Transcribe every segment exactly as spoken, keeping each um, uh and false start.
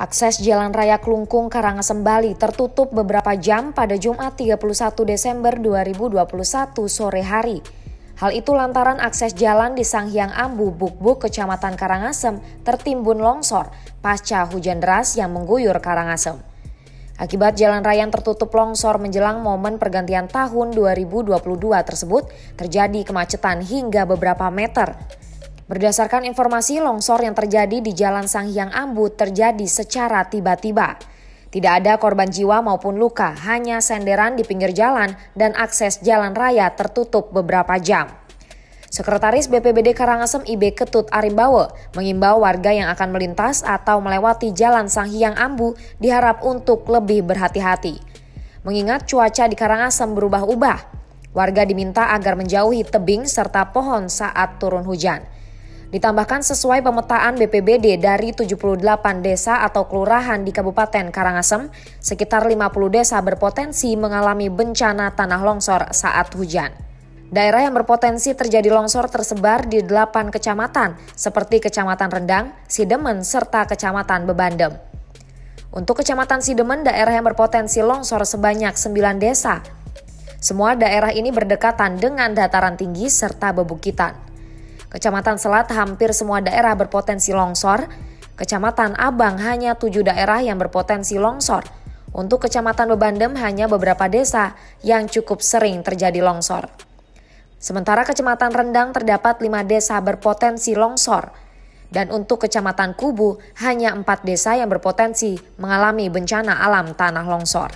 Akses Jalan Raya Klungkung Karangasem Bali tertutup beberapa jam pada Jumat tiga puluh satu Desember dua ribu dua puluh satu sore hari. Hal itu lantaran akses jalan di Sanghyang Ambu, Bukbuk, Kecamatan Karangasem tertimbun longsor pasca hujan deras yang mengguyur Karangasem. Akibat jalan raya yang tertutup longsor menjelang momen pergantian tahun dua ribu dua puluh dua tersebut, terjadi kemacetan hingga beberapa meter. Berdasarkan informasi, longsor yang terjadi di Jalan Sanghyang Ambu terjadi secara tiba-tiba. Tidak ada korban jiwa maupun luka, hanya senderan di pinggir jalan dan akses jalan raya tertutup beberapa jam. Sekretaris B P B D Karangasem I B Ketut Arimbawe mengimbau warga yang akan melintas atau melewati Jalan Sanghyang Ambu diharap untuk lebih berhati-hati. Mengingat cuaca di Karangasem berubah-ubah, warga diminta agar menjauhi tebing serta pohon saat turun hujan. Ditambahkan sesuai pemetaan B P B D dari tujuh puluh delapan desa atau kelurahan di Kabupaten Karangasem, sekitar lima puluh desa berpotensi mengalami bencana tanah longsor saat hujan. Daerah yang berpotensi terjadi longsor tersebar di delapan kecamatan, seperti Kecamatan Rendang, Sidemen, serta Kecamatan Bebandem. Untuk Kecamatan Sidemen, daerah yang berpotensi longsor sebanyak sembilan desa. Semua daerah ini berdekatan dengan dataran tinggi serta bebukitan. Kecamatan Selat hampir semua daerah berpotensi longsor. Kecamatan Abang hanya tujuh daerah yang berpotensi longsor. Untuk Kecamatan Bebandem hanya beberapa desa yang cukup sering terjadi longsor. Sementara Kecamatan Rendang terdapat lima desa berpotensi longsor. Dan untuk Kecamatan Kubu hanya empat desa yang berpotensi mengalami bencana alam tanah longsor.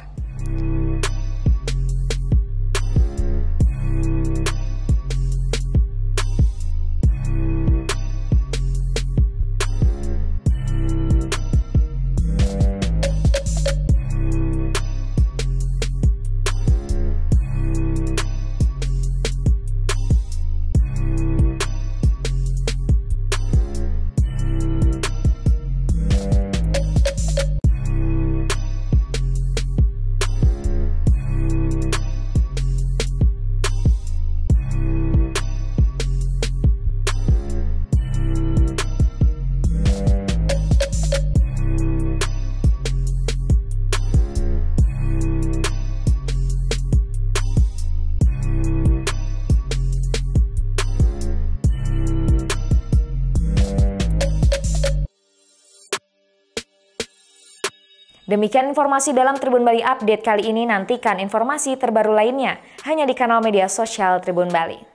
Demikian informasi dalam Tribun Bali Update kali ini. Nantikan informasi terbaru lainnya hanya di kanal media sosial Tribun Bali.